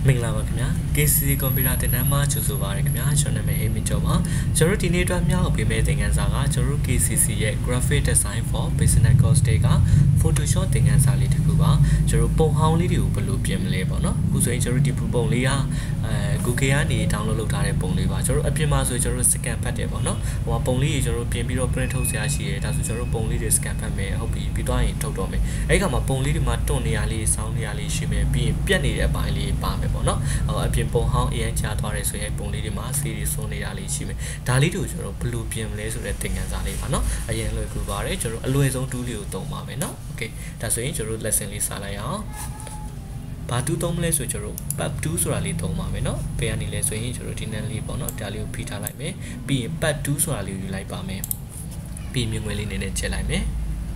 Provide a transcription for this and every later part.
မင်္ဂလာပါခင်ဗျာ KCC ကွန်ပျူတာသင်တန်းမှာကြိုဆိုပါရခင်ဗျာကျွန်တော်နာမည်ဟေမင်းကျော်ပါကျွန်တော်ဒီနေ့အတွက်မြောက်ပေးမယ့်သင်ခန်းစာကကျွန်တော် KCC ရဲ့ Graphic Design for Business Course တွေက Photoshop သင်ခန်းစာလေးတစ်ခုပါကျွန်တော်ပုံဟောင်းလေးတွေကိုဘယ်လိုပြင်မလဲပေါ့နော်အခုဆိုရင်ကျွန်တော်ဒီပုံလေးကGoogle ကနေ download လုပ်ထားတဲ့ပုံလေးပါကျွန်တော်အပြင်မှာဆိုကျွန်တော် scan ဖတ်တယ်ပေါ့နော်ဟိုပုံလေးကြီးကျွန်တော်ပြင်ပြီးတော့ print ထုတ်စရာရှိတယ်ဒါဆိုကျွန်တော်ပုံလေးတွေ scan ဖတ်မယ်ဟုတ်ပြီပြီးတော့ရင်ထုတ်တော့မယ်အဲ့ခါမှာပုံလေးတွေမှာတွန့်နေရလေးစောင်းနေရလေးရှိမယ်ပြီးရင်ပြက်နေတဲ့အပိုင်းလေးပါမယ်ပေါ့နော်အပြင်ပုံဟောင်းအရင်ချသွားတယ်ဆိုရင်ပုံလေးတွေမှာစီးရီစွန်းနေတာလေးရှိမယ်ဒါလေးတို့ကျွန်တော်ဘယ်လိုပြင်မလဲဆိုတဲ့သင်ခန်းစာလေးပါနော်အရင်လွယ်ကူပါတယ်ကျွန်တော်အလွယ်ဆုံး tool လေးကိုသုံးပါမယ်နော် okay ဒါဆိုရင်ကျွန်တော် lesson လေးစလိုက်အောင်ဘာတူးသုံးမလဲဆိုကျွန်တော် pub 2ဆိုတာလေးသုံးပါမယ်เนาะဘယ်ကနေလဲဆိုရင်ကျွန်တော်ဒီနန်းလေးပေါ့เนาะဒါလေးကိုဖိထားလိုက်မယ်ပြီးရင် pub 2ဆိုတာလေးယူလိုက်ပါမယ်ပြီးမြင်ငွေလေးနည်းနည်းချက်လိုက်မယ်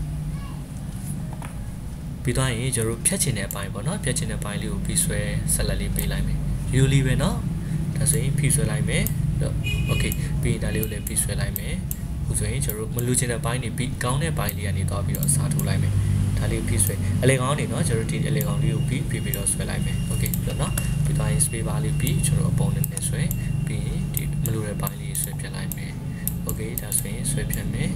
ပြီးတော့ရင်ကျွန်တော်ဖြတ်ချင်တဲ့အပိုင်းပေါ့เนาะဖြတ်ချင်တဲ့အပိုင်းလေးကိုပြီးဆွဲဆက်လက်လေးပေးလိုက်မယ်ယူလေးပဲเนาะဒါဆိုရင်ဖိဆွဲလိုက်မယ်โอเคပြီးရင်ဒါလေးကိုလည်းပြီးဆွဲလိုက်မယ်အခုဆိုရင်ကျွန်တော်မလူချင်တဲ့ပိုင်းနေပြီးကောင်းတဲ့ပိုင်းလေးကနေတော့ပြီးတော့စားထိုးလိုက်မယ်ဒါလေးဖိဆွဲအလေကောင်းနေเนาะကျွန်တော်ဒီအလေကောင်းလေးကိုပြီးတော့ဆွဲလိုက်မယ်โอเคပြီးတော့เนาะပြီးတော့ရင် space bar လေးပြီးကျွန်တော်အပုံနဲ့ဆွဲပြီးရင်ဒီမလူတဲ့ပိုင်းလေးဆွဲပြလိုက်မယ်โอเคဒါဆိုရင်ဆွဲပြမယ်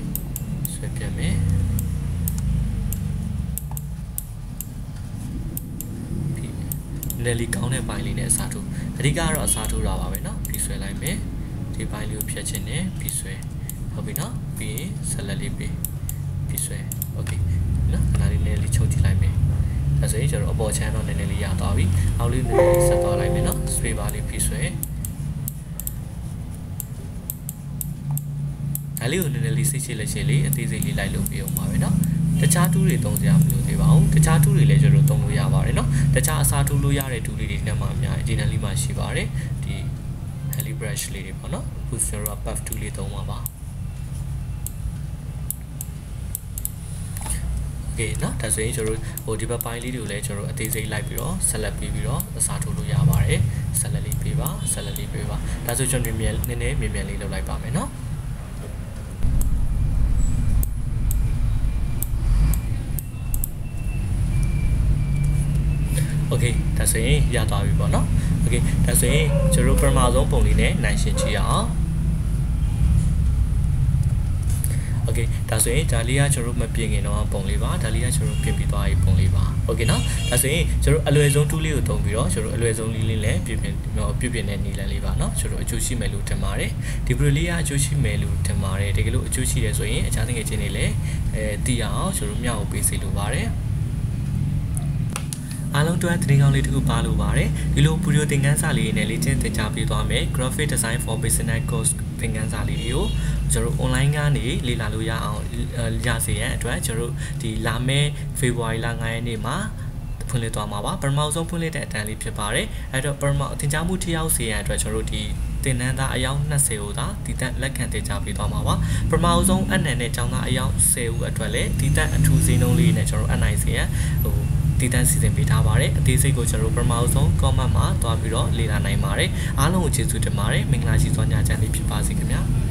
နယ်လီကောင်းတဲ့ပိုင်းလေးနဲ့အစားထိုးအဓိကတော့အစားထိုးတာပါပဲเนาะပြီးဆွဲလိုက်မယ်ဒီပိုင်းလေးကိုဖြတ်ချင်တယ်ပြီးဆွဲဟုတ်ပြီเนาะပြီးရင်ဆက်လက်လေးပြီးဆွဲโอเคเนาะဒါလေးနည်းလေးချုပ်ကြည့်လိုက်မယ်ဒါဆိုရင်ကျွန်တော်အပေါ်ချမ်းတော့နည်းနည်းလေးရသွားပြီအောက်လေးနည်းနည်းဆက်သွားလိုက်မယ်เนาะ space bar လေးပြီးဆွဲဒါလေးကိုနည်းနည်းလေးစိတ်ချလက်ချလေးအသေးစိတ်လေးလိုက်လုပ်ပြအောင်ပါပဲเนาะတခြား tool တွေသုံးစရာမလိုသေးပါဘူးတခြား tool တွေလည်းကျွန်တော်သုံးလို့ရပါတယ်เนาะတခြားအစားထိုးလို့ရတဲ့ tool တွေနဲ့မှအများကြီးဒီနည်းလေးမှာရှိပါတယ်ဒီ Heli brush လေးတွေပေါ့เนาะအခုကျွန်တော် puff tool လေးသုံးပါပါโอเคเนาะဒါဆိုရင်ကျွန်တော်ဟိုဒီဘက်ပိုင်းလေးတွေကိုလည်းကျွန်တော်အသေးစိတ်လိုက်ပြီးတော့ဆက်လက်ပြီးတော့အစားထိုးလို့ရပါတယ်ဆက်လက်လေးပေးပါဒါဆိုကျွန်တော်နည်းနည်းမြန်လေးလုပ်လိုက်ပါမယ်เนาะโอเคဒါဆိုရင်ရသွားပြီပေါ့เนาะโอเคဒါဆိုရင်ကျွန်တော်ပထမဆုံးပုံလေးနဲ့နိုင်ရှင်းကြည့်အောင်โอเคဒါဆိုရင်ဒါလေးကကျွန်တော်မပြင်ခင်တော့ပုံလေးပါဒါလေးကကျွန်တော်ပြင်ပြီးသွားပြီပုံလေးပါโอเคเนาะဒါဆိုရင်ကျွန်တော်အလွယ်ဆုံး tool လေးကိုသုံးပြီးတော့ကျွန်တော်အလွယ်ဆုံးလေးလည်းပြုပြင်တဲ့နည်းလမ်းလေးပါเนาะကျွန်တော်အကျိုးရှိမယ်လို့ထင်ပါတယ်ဒီပရိုလေးကအကျိုးရှိမယ်လို့ထင်ပါတယ်တကယ်လို့အကျိုးရှိတယ်ဆိုရင်အခြားတကယ်ချင်းတွေလည်းသိအောင်ကျွန်တော်မျှဝေပေးစေလိုပါတယ်အားလုံးအတွက်သတင်းကောင်းလေးတစ်ခုပါလို့ပါတယ်ဒီလိုဗီဒီယိုသင်ခန်းစာလေးနဲ့လေ့ကျင့်သင်ကြားပေးသွားမယ် Graphic Design for Business Course သင်ခန်းစာလေးတွေကိုကျွန်တော် online ကနေလေ့လာလို့ရအောင်ရစေရန်အတွက်ကျွန်တော်ဒီလာမယ့် February လ 9 ရက်နေ့မှာဖွင့်လှစ်သွားမှာပါပထမဆုံးဖွင့်လှစ်တဲ့အတန်းလေးဖြစ်ပါတယ်အဲ့တော့ပထမသင်ကြားမှုထျောက်စေရန်အတွက်ကျွန်တော်ဒီသင်တန်းသားအယောက်20ကိုသာတည်တံ့လက်ခံသင်ကြားပေးသွားမှာပါပထမဆုံးအနံနဲ့ကျောင်းသားအယောက်10ဦးအတွက်လည်းတည်တံ့အထူးစည်းနှုန်းလေးနဲ့ကျွန်တော်အနိုင်စေရန်တည်တံ့စီစဉ်ပေးထားပါတယ်အသေးစိတ်ကိုကျွန်တော်ပထမဆုံး comment မှာတွားပြီးတော့လေ့လာနိုင်ပါတယ်အားလုံးကိုကျေးဇူးတင်ပါတယ်မင်္ဂလာရှိစွာညချမ်းလေးဖြစ်ပါစေခင်ဗျာ